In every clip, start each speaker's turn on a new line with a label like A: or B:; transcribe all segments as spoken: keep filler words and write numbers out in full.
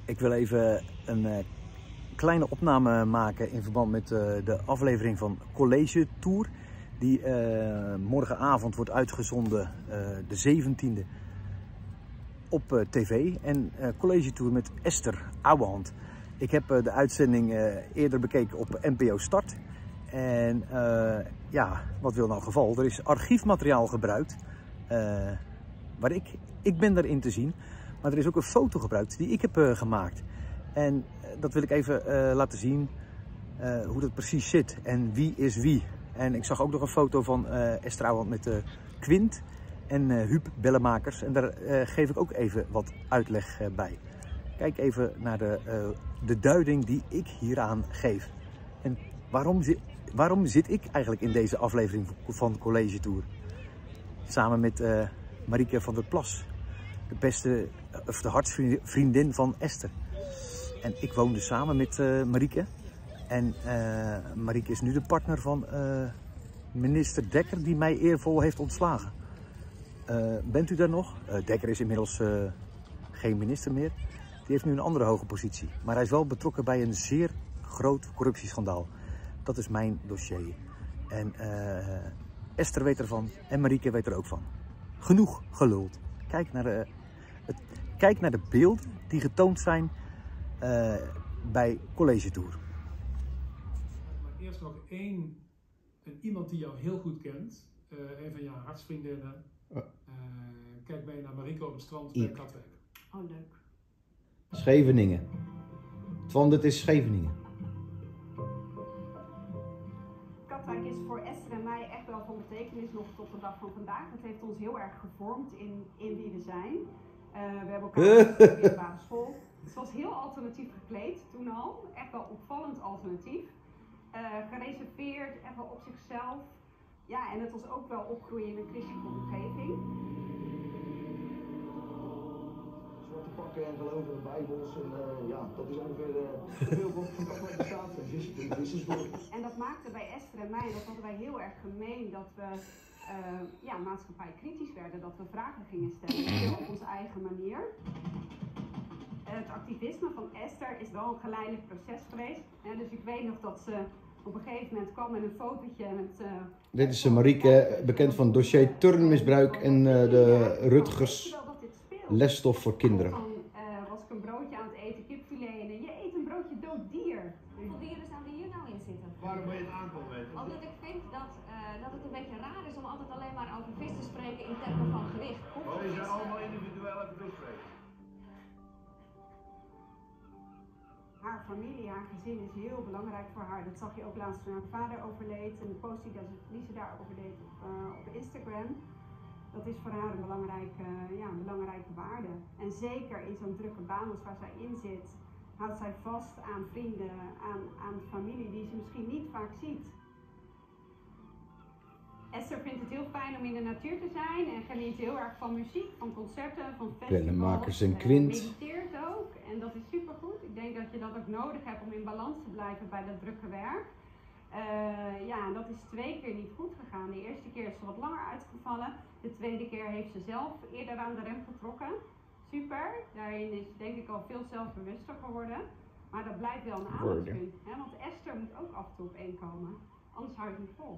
A: Ik wil even een uh, kleine opname maken in verband met uh, de aflevering van College Tour. Die uh, morgenavond wordt uitgezonden, uh, de zeventiende, op uh, tv. En uh, College Tour met Esther Ouwehand. Ik heb uh, de uitzending uh, eerder bekeken op N P O Start. En uh, ja, wat wil nou het geval? Er is archiefmateriaal gebruikt. Uh, waar ik, ik ben daarin te zien. Maar er is ook een foto gebruikt die ik heb uh, gemaakt. En uh, dat wil ik even uh, laten zien uh, hoe dat precies zit. En wie is wie. En ik zag ook nog een foto van uh, Esther Ouwehand met uh, Quint en uh, Huub Bellemakers. En daar uh, geef ik ook even wat uitleg uh, bij. Kijk even naar de, uh, de duiding die ik hieraan geef. En waarom, zi waarom zit ik eigenlijk in deze aflevering van College Tour? Samen met uh, Marieke van der Plas. De beste, of de hartsvriendin van Esther. En ik woonde samen met uh, Marieke. En uh, Marieke is nu de partner van uh, minister Dekker, die mij eervol heeft ontslagen. Uh, bent u daar nog? Uh, Dekker is inmiddels uh, geen minister meer. Die heeft nu een andere hoge positie. Maar hij is wel betrokken bij een zeer groot corruptieschandaal. Dat is mijn dossier. En uh, Esther weet ervan en Marieke weet er ook van. Genoeg geluld. Kijk naar de, het, kijk naar de beelden die getoond zijn uh, bij College Tour.
B: Maar eerst nog één, een, iemand die jou heel goed kent. Uh, een van jouw hartsvriendinnen. Uh, kijk mee naar Marieke op het strand bij Katwijk.
C: Oh, leuk.
D: Scheveningen. Want het is Scheveningen.
C: Katwijk is voor Esther en mij echt wel van betekenis nog tot de dag van vandaag. Het heeft ons heel erg gevormd in, in wie we zijn. Uh, we hebben elkaar in de basisschool. Het was heel alternatief gekleed toen al. Echt wel opvallend alternatief. Uh, gereserveerd, echt wel op zichzelf. Ja, en het was ook wel opgroeien in een christelijke omgeving.
E: Zwarte pakken en geloven in bijbels en uh, ja, dat is ongeveer uh, te veel van Katwijk bestaat.
C: En dat maakte bij Esther en mij, dat hadden wij heel erg gemeen, dat we uh, ja, maatschappij kritisch werden, dat we vragen gingen stellen op onze eigen manier. Het activisme van Esther is wel een geleidelijk proces geweest. Hè, dus ik weet nog dat ze op een gegeven moment kwam met een fotootje met... Uh,
D: Dit is Marieke, bekend van dossier turnmisbruik en uh, de Rutgers lesstof voor kinderen.
C: Dan uh, was ik een broodje aan het eten, kipfilet, en je eet een broodje dood dier.
F: Hoeveel dieren staan er hier nou in zitten?
E: Waarom wil je het aantal weten?
F: Omdat ik vind dat, uh, dat het een beetje raar is om altijd alleen maar over vis te spreken in termen van gewicht.
E: Maar je zijn allemaal individueel even bespreken.
C: Haar familie, haar gezin is heel belangrijk voor haar. Dat zag je ook laatst toen haar vader overleed en de post die ze daar overleed op, uh, op Instagram. Dat is voor haar een belangrijke, ja, een belangrijke waarde. En zeker in zo'n drukke baan als waar zij in zit, houdt zij vast aan vrienden, aan, aan familie die ze misschien niet vaak ziet. Esther vindt het heel fijn om in de natuur te zijn en geniet heel erg van muziek, van concerten, van festivals.
D: Bellemakers en Quint.
C: En mediteert ook en dat is supergoed. Ik denk dat je dat ook nodig hebt om in balans te blijven bij dat drukke werk. Uh, ja, en dat is twee keer niet goed gegaan. De eerste keer is ze wat langer uitgevallen. De tweede keer heeft ze zelf eerder aan de rem getrokken. Super, daarin is denk ik al veel zelfbewuster geworden. Maar dat blijft wel een aandachtspunt. Want Esther moet ook af en toe op één komen. Anders hou je het niet vol.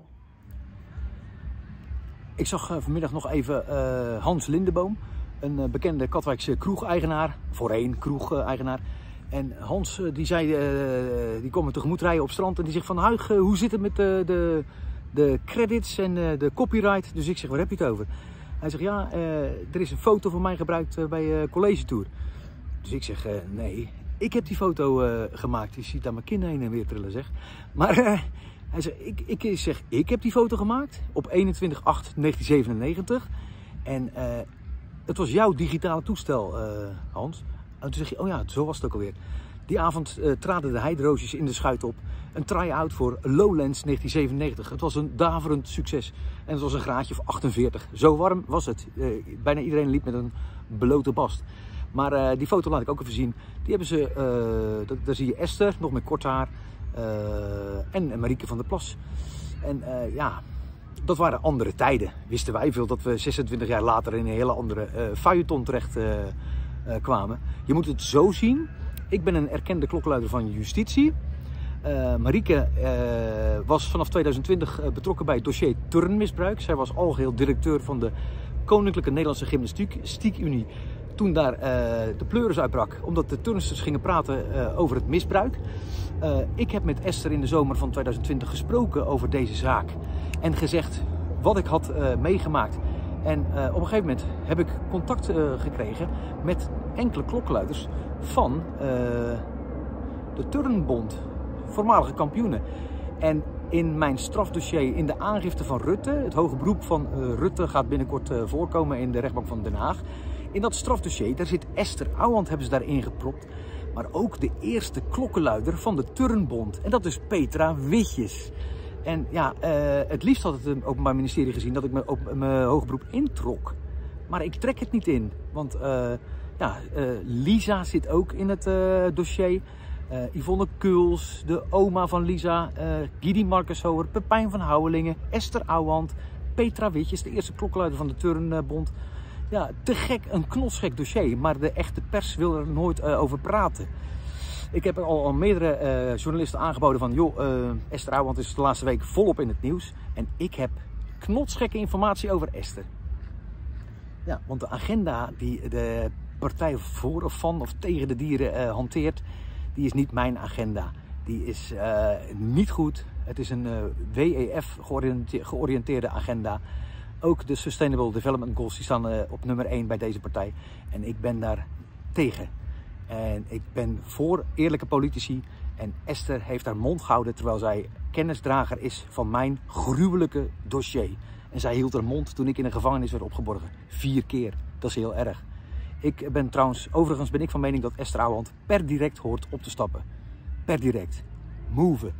A: Ik zag uh, vanmiddag nog even uh, Hans Lindeboom, een uh, bekende Katwijkse kroegeigenaar, voorheen kroegeigenaar. En Hans uh, die zei, uh, die kwam me tegemoet rijden op strand en die zegt van Huig, uh, hoe zit het met uh, de, de credits en uh, de copyright? Dus ik zeg, waar heb je het over? Hij zegt, ja, uh, er is een foto van mij gebruikt uh, bij uh, College Tour. Dus ik zeg, uh, nee, ik heb die foto uh, gemaakt. Je ziet daar mijn kin heen en weer trillen, zeg. Maar... Uh, Hij zegt, ik, ik zeg, ik heb die foto gemaakt op eenentwintig acht negentien zevenennegentig. En uh, het was jouw digitale toestel, uh, Hans. En toen zeg je, oh ja, zo was het ook alweer. Die avond uh, traden de Heideroosjes in de schuit op. Een try-out voor Lowlands negentien zevenennegentig. Het was een daverend succes. En het was een graadje of achtenveertig. Zo warm was het. Uh, bijna iedereen liep met een blote bast. Maar uh, die foto laat ik ook even zien. Die hebben ze, uh, daar zie je Esther, nog met kort haar. Uh, en Marieke van der Plas. En uh, ja, dat waren andere tijden. Wisten wij veel dat we zesentwintig jaar later in een hele andere uh, feuilleton terecht uh, uh, kwamen. Je moet het zo zien. Ik ben een erkende klokkenluider van justitie. Uh, Marieke uh, was vanaf tweeduizend twintig uh, betrokken bij het dossier turnmisbruik. Zij was algeheel directeur van de Koninklijke Nederlandse Gymnastiek-Unie toen daar uh, de pleuris uitbrak, omdat de turnsters gingen praten uh, over het misbruik. Uh, ik heb met Esther in de zomer van tweeduizend twintig gesproken over deze zaak en gezegd wat ik had uh, meegemaakt. En uh, op een gegeven moment heb ik contact uh, gekregen met enkele klokkenluiders van uh, de Turnbond, voormalige kampioenen. En in mijn strafdossier, in de aangifte van Rutte, het hoge beroep van uh, Rutte gaat binnenkort uh, voorkomen in de rechtbank van Den Haag. In dat strafdossier, daar zit Esther Ouwehand, hebben ze daarin gepropt. Maar ook de eerste klokkenluider van de Turnbond. En dat is Petra Witjes. En ja, uh, het liefst had het Openbaar Ministerie gezien dat ik mijn, mijn hoge beroep introk. Maar ik trek het niet in. Want uh, ja, uh, Lisa zit ook in het uh, dossier. Uh, Yvonne Kuls, de oma van Lisa, uh, Gidi Marcushoer, Pepijn van Houwelingen, Esther Ouwehand, Petra Witjes, de eerste klokkenluider van de Turnbond. Ja, te gek, een knotsgek dossier, maar de echte pers wil er nooit uh, over praten. Ik heb er al, al meerdere uh, journalisten aangeboden van, joh, uh, Esther Ouwehand is de laatste week volop in het nieuws. En ik heb knotsgekke informatie over Esther. Ja, want de agenda die de partij voor of van of tegen de dieren uh, hanteert, die is niet mijn agenda. Die is uh, niet goed. Het is een uh, W E F georiënteerde agenda. Ook de Sustainable Development Goals die staan uh, op nummer één bij deze partij. En ik ben daar tegen. En ik ben voor eerlijke politici. En Esther heeft haar mond gehouden terwijl zij kennisdrager is van mijn gruwelijke dossier. En zij hield haar mond toen ik in een gevangenis werd opgeborgen. Vier keer. Dat is heel erg. Ik ben trouwens, overigens ben ik van mening dat Esther Ouwehand per direct hoort op te stappen. Per direct. Move.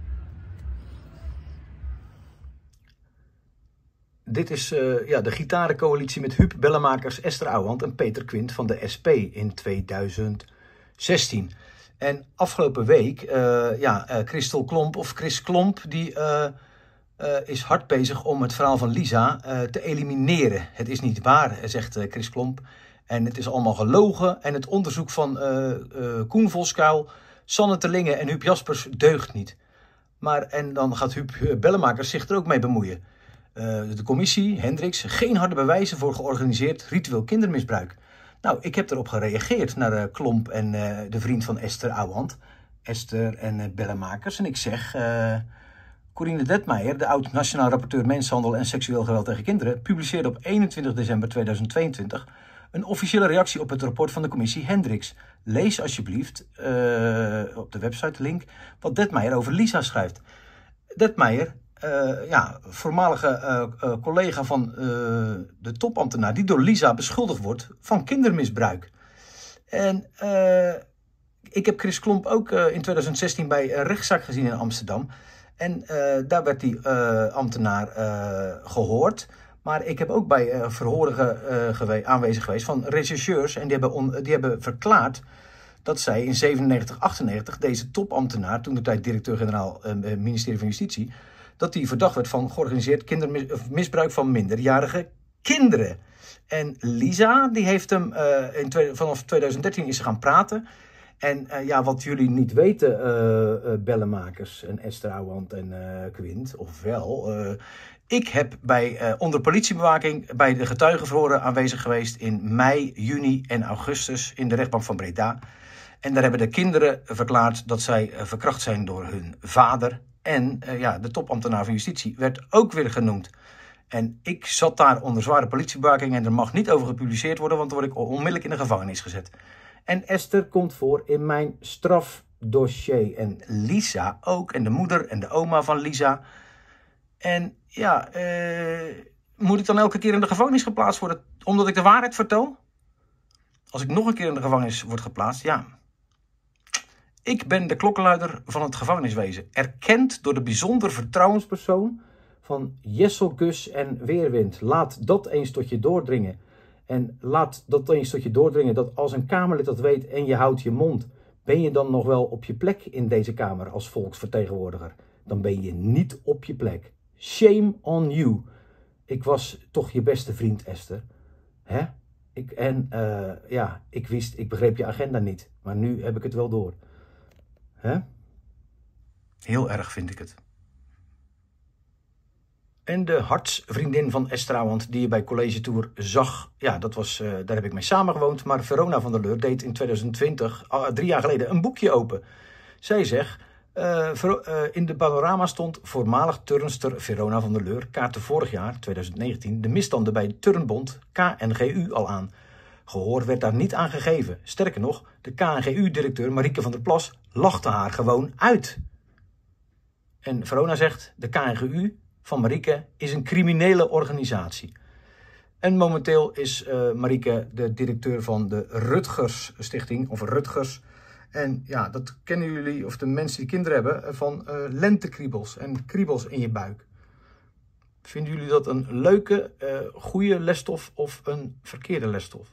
A: Dit is uh, ja, de gitarencoalitie met Huub Bellemakers, Esther Ouwehand en Peter Quint van de S P in tweeduizend zestien. En afgelopen week, uh, ja, uh, Christel Klomp of Chris Klomp, die uh, uh, is hard bezig om het verhaal van Lisa uh, te elimineren. Het is niet waar, zegt uh, Chris Klomp. En het is allemaal gelogen. En het onderzoek van uh, uh, Koen Voskuil, Sanne Terlingen en Huub Jaspers deugt niet. Maar, en dan gaat Huub Bellemakers zich er ook mee bemoeien. Uh, de commissie, Hendricks, geen harde bewijzen voor georganiseerd ritueel kindermisbruik. Nou, ik heb erop gereageerd naar uh, Klomp en uh, de vriend van Esther Ouwehand, Esther en uh, Bellemakers. En ik zeg, uh, Corine Detmeijer, de oud-nationaal rapporteur mensenhandel en seksueel geweld tegen kinderen, publiceerde op eenentwintig december tweeduizend tweeëntwintig een officiële reactie op het rapport van de commissie Hendricks. Lees alsjeblieft uh, op de website link wat Detmeijer over Lisa schrijft. Detmeijer, uh, ja, voormalige uh, uh, collega van uh, de topambtenaar die door Lisa beschuldigd wordt van kindermisbruik. En uh, ik heb Chris Klomp ook uh, in tweeduizend zestien bij een rechtszaak gezien in Amsterdam. En uh, daar werd die uh, ambtenaar uh, gehoord. Maar ik heb ook bij uh, verhoren uh, gewe aanwezig geweest van rechercheurs. En die hebben, on, die hebben verklaard dat zij in zevenennegentig, achtennegentig deze topambtenaar, toen de tijd directeur-generaal uh, ministerie van Justitie, dat die verdacht werd van georganiseerd kindermisbruik van minderjarige kinderen. En Lisa, die heeft hem uh, in twee, vanaf tweeduizend dertien is ze gaan praten. En uh, ja, wat jullie niet weten, uh, uh, Bellemakers en Esther Ouwehand en uh, Quint, ofwel, uh, ik heb bij, uh, onder politiebewaking bij de getuigenverhoren aanwezig geweest in mei, juni en augustus in de rechtbank van Breda. En daar hebben de kinderen verklaard dat zij uh, verkracht zijn door hun vader. En uh, ja, de topambtenaar van Justitie werd ook weer genoemd. En ik zat daar onder zware politiebewaking en er mag niet over gepubliceerd worden, want dan word ik onmiddellijk in de gevangenis gezet. En Esther komt voor in mijn strafdossier. En Lisa ook. En de moeder en de oma van Lisa. En ja, uh, moet ik dan elke keer in de gevangenis geplaatst worden omdat ik de waarheid vertel? Als ik nog een keer in de gevangenis word geplaatst, ja. Ik ben de klokkenluider van het gevangeniswezen. Erkend door de bijzonder vertrouwenspersoon van Jessel Gus en Weerwind. Laat dat eens tot je doordringen. En laat dat eens tot je doordringen dat als een Kamerlid dat weet en je houdt je mond, ben je dan nog wel op je plek in deze Kamer als volksvertegenwoordiger? Dan ben je niet op je plek. Shame on you. Ik was toch je beste vriend, Esther. Hè? Ik, en uh, ja, ik wist, ik begreep je agenda niet. Maar nu heb ik het wel door. Hè? Heel erg vind ik het. En de hartsvriendin van Estrawant die je bij College Tour zag, ja, dat was, uh, daar heb ik mee samengewoond. Maar Verona van der Leur deed in twintig twintig, uh, drie jaar geleden, een boekje open. Zij zegt, uh, ver, uh, in de panorama stond voormalig turnster Verona van der Leur, kaartte vorig jaar, twintig negentien, de misstanden bij de Turnbond K N G U al aan. Gehoor werd daar niet aan gegeven. Sterker nog, de K N G U-directeur Marieke van der Plas lachte haar gewoon uit. En Verona zegt, de K N G U van Marieke is een criminele organisatie. En momenteel is uh, Marieke de directeur van de Rutgers Stichting, of Rutgers. En ja, dat kennen jullie, of de mensen die kinderen hebben, van uh, lentekriebels en kriebels in je buik. Vinden jullie dat een leuke, uh, goede lesstof of een verkeerde lesstof?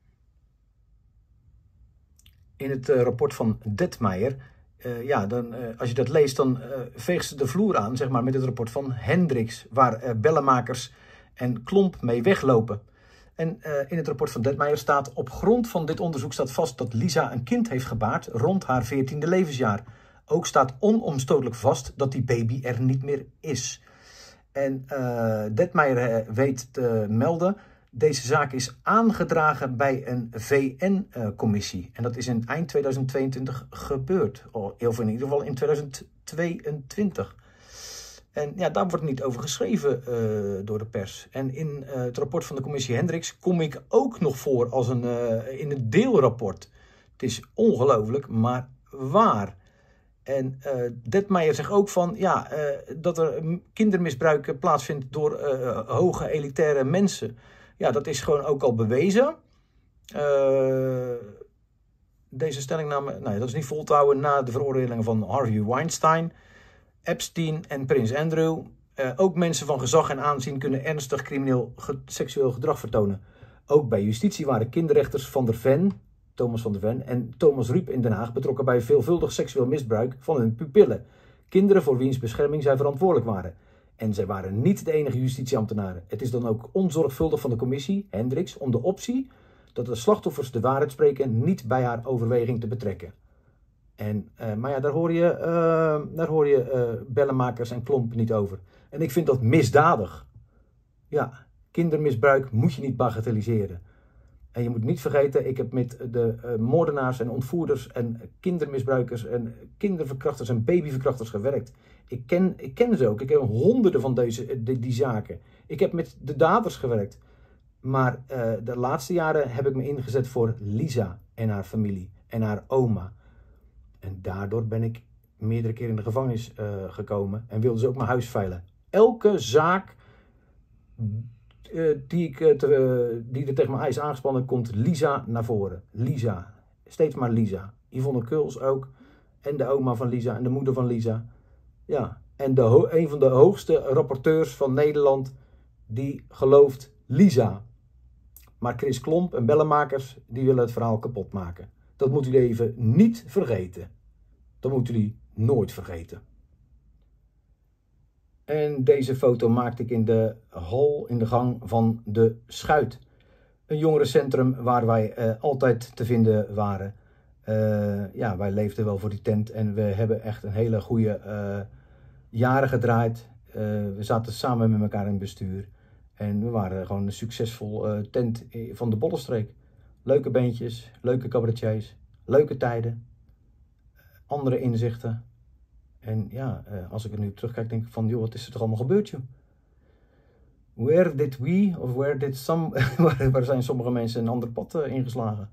A: In het uh, rapport van Detmeijer, uh, ja, dan, uh, als je dat leest, dan uh, veegt ze de vloer aan, zeg maar, met het rapport van Hendricks, waar uh, bellenmakers en Klomp mee weglopen. En uh, in het rapport van Detmeijer staat, op grond van dit onderzoek staat vast dat Lisa een kind heeft gebaard rond haar veertiende levensjaar. Ook staat onomstotelijk vast dat die baby er niet meer is. En uh, Detmeijer uh, weet te melden, deze zaak is aangedragen bij een V N-commissie. En dat is in eind twintig tweeëntwintig gebeurd. Of in ieder geval in twintig tweeëntwintig. En ja, daar wordt niet over geschreven uh, door de pers. En in uh, het rapport van de commissie Hendricks kom ik ook nog voor als een, uh, in een deelrapport. Het is ongelooflijk, maar waar. En uh, Detmeijer zegt ook van, ja, uh, dat er kindermisbruik plaatsvindt door uh, hoge elitaire mensen. Ja, dat is gewoon ook al bewezen. Uh, deze stellingname, nou ja, dat is niet vol te houden na de veroordelingen van Harvey Weinstein, Epstein en Prins Andrew. Uh, ook mensen van gezag en aanzien kunnen ernstig crimineel ge seksueel gedrag vertonen. Ook bij justitie waren kinderrechters Van der Ven, Thomas van der Ven en Thomas Ruip in Den Haag betrokken bij veelvuldig seksueel misbruik van hun pupillen. Kinderen voor wiens bescherming zij verantwoordelijk waren. En zij waren niet de enige justitieambtenaren. Het is dan ook onzorgvuldig van de commissie, Hendricks, om de optie dat de slachtoffers de waarheid spreken niet bij haar overweging te betrekken. En, uh, maar ja, daar hoor je, uh, daar hoor je uh, bellenmakers en Klomp niet over. En ik vind dat misdadig. Ja, kindermisbruik moet je niet bagatelliseren. En je moet niet vergeten, ik heb met de uh, moordenaars en ontvoerders en kindermisbruikers en kinderverkrachters en babyverkrachters gewerkt. Ik ken, ik ken ze ook. Ik heb honderden van deze, die, die zaken. Ik heb met de daders gewerkt. Maar uh, de laatste jaren heb ik me ingezet voor Lisa en haar familie en haar oma. En daardoor ben ik meerdere keren in de gevangenis uh, gekomen en wilden ze ook mijn huis veilen. Elke zaak uh, die, ik, uh, te, uh, die er tegen mij is aangespannen, komt Lisa naar voren. Lisa. Steeds maar Lisa. Yvonne Kuls ook. En de oma van Lisa en de moeder van Lisa. Ja. En de, een van de hoogste rapporteurs van Nederland, die gelooft Lisa. Maar Chris Klomp en bellenmakers, die willen het verhaal kapot maken. Dat moeten jullie even niet vergeten. Dat moeten jullie nooit vergeten. En deze foto maakte ik in de hal, in de gang van de Schuit. Een jongerencentrum waar wij uh, altijd te vinden waren. Uh, ja, wij leefden wel voor die tent en we hebben echt een hele goede uh, jaren gedraaid. Uh, we zaten samen met elkaar in het bestuur. En we waren gewoon een succesvol uh, tent van de Bollenstreek. Leuke bandjes, leuke cabaretiers, leuke tijden, andere inzichten. En ja, uh, als ik er nu terugkijk, denk ik van, joh, wat is er toch allemaal gebeurd, joh? Where did we, of where did some, waar, waar zijn sommige mensen een ander pad uh, ingeslagen?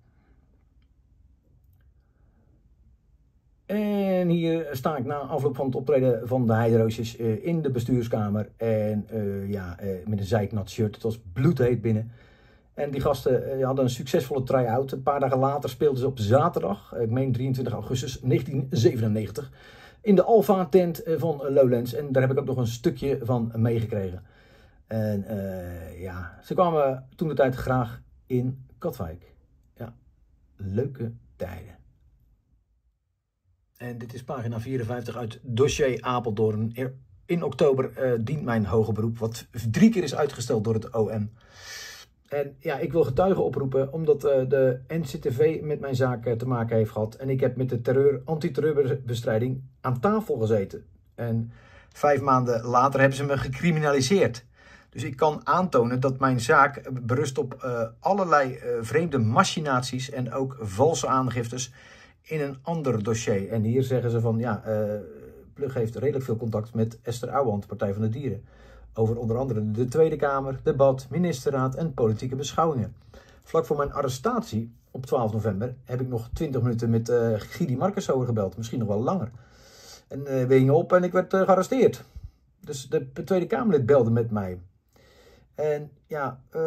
A: En hier sta ik na afloop van het optreden van de Heideroosjes uh, in de bestuurskamer. En uh, ja, uh, met een zeiknat shirt, het was bloedheet binnen. En die gasten uh, hadden een succesvolle try-out. Een paar dagen later speelden ze op zaterdag, ik meen drieëntwintig augustus negentien zevenennegentig, in de Alfa tent van Lowlands. En daar heb ik ook nog een stukje van meegekregen. En uh, ja, ze kwamen toen de tijd graag in Katwijk. Ja, leuke tijden. En dit is pagina vierenvijftig uit dossier Apeldoorn. In oktober uh, dient mijn hoger beroep, wat drie keer is uitgesteld door het O M.
G: En ja, ik wil getuigen oproepen omdat uh, de N C T V met mijn zaak uh, te maken heeft gehad. En ik heb met de terreur, antiterreurbestrijding aan tafel gezeten. En vijf maanden later hebben ze me gecriminaliseerd. Dus ik kan aantonen dat mijn zaak berust op uh, allerlei uh, vreemde machinaties en ook valse aangiftes in een ander dossier. En hier zeggen ze van, ja, uh, Plug heeft redelijk veel contact met Esther Ouwehand, Partij van de Dieren. Over onder andere de Tweede Kamer, debat, ministerraad en politieke beschouwingen. Vlak voor mijn arrestatie op twaalf november heb ik nog twintig minuten met uh, Gidi Markensauer gebeld. Misschien nog wel langer. En uh, we gingen op en ik werd uh, gearresteerd. Dus de Tweede Kamerlid belde met mij. En ja, uh,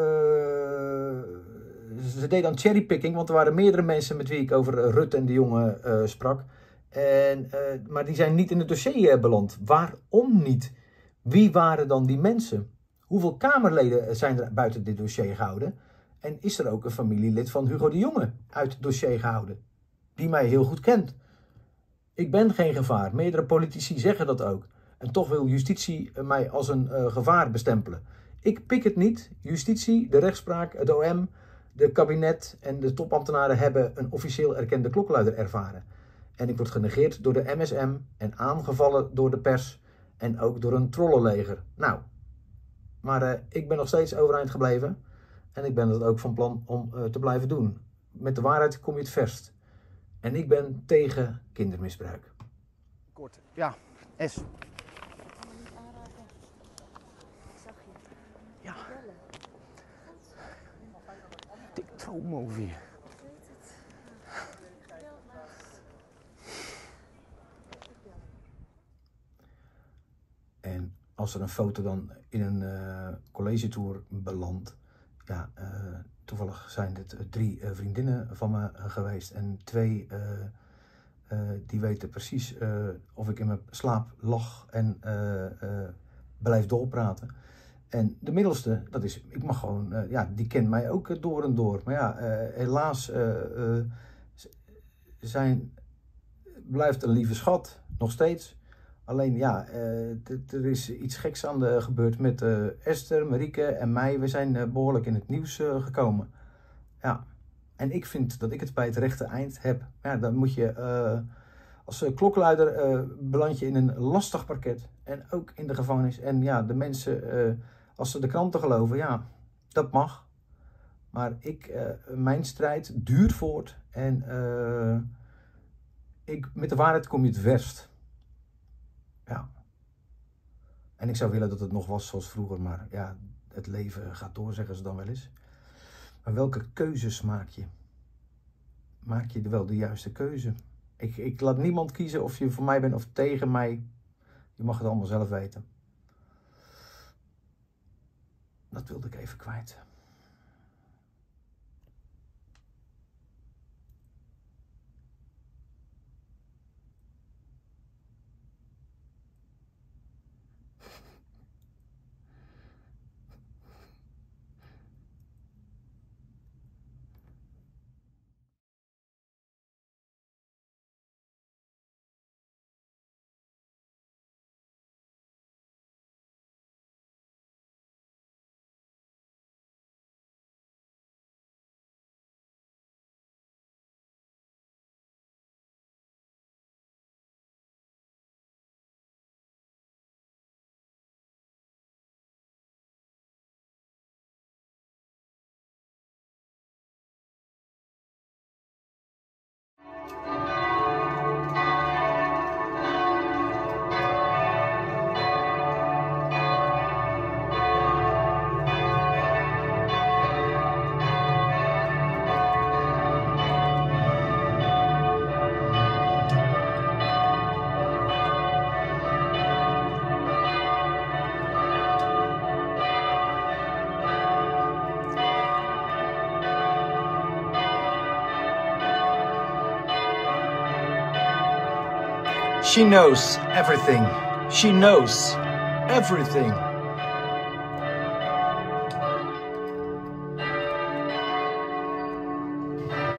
G: ze deden dan cherrypicking, want er waren meerdere mensen met wie ik over uh, Rutte en de Jonge uh, sprak. En, uh, maar die zijn niet in het dossier uh, beland. Waarom niet? Wie waren dan die mensen? Hoeveel Kamerleden zijn er buiten dit dossier gehouden? En is er ook een familielid van Hugo de Jonge uit het dossier gehouden? Die mij heel goed kent. Ik ben geen gevaar. Meerdere politici zeggen dat ook. En toch wil justitie mij als een uh, gevaar bestempelen. Ik pik het niet. Justitie, de rechtspraak, het O M, de kabinet en de topambtenaren hebben een officieel erkende klokluider ervaren. En ik word genegeerd door de M S M en aangevallen door de pers en ook door een trollenleger. Nou, maar uh, ik ben nog steeds overeind gebleven en ik ben het ook van plan om uh, te blijven doen. Met de waarheid kom je het verst. En ik ben tegen kindermisbruik.
D: Kort, ja, S. Ja. TikTok-movie. En als er een foto dan in een uh, college tour belandt, ja, uh, toevallig zijn dit uh, drie uh, vriendinnen van me uh, geweest en twee uh, uh, die weten precies uh, of ik in mijn slaap lag en uh, uh, blijf doorpraten. En de middelste, dat is, ik mag gewoon, uh, ja, die kent mij ook uh, door en door. Maar ja, uh, helaas uh, uh, zijn, blijft een lieve schat, nog steeds. Alleen ja, uh, er is iets geks aan de gebeurd met uh, Esther, Marieke en mij. We zijn uh, behoorlijk in het nieuws uh, gekomen. Ja, en ik vind dat ik het bij het rechte eind heb. Ja, dan moet je uh, als uh, klokluider uh, beland je in een lastig parket. En ook in de gevangenis. En ja, de mensen, uh, als ze de kranten geloven, ja, dat mag. Maar ik, uh, mijn strijd duurt voort. En uh, ik, met de waarheid kom je het verst. Ja. En ik zou willen dat het nog was zoals vroeger, maar ja, het leven gaat door, zeggen ze dan wel eens. Maar welke keuzes maak je? Maak je wel de juiste keuze? Ik, ik laat niemand kiezen of je voor mij bent of tegen mij. Je mag het allemaal zelf weten. Dat wilde ik even kwijt. She knows everything. She knows everything.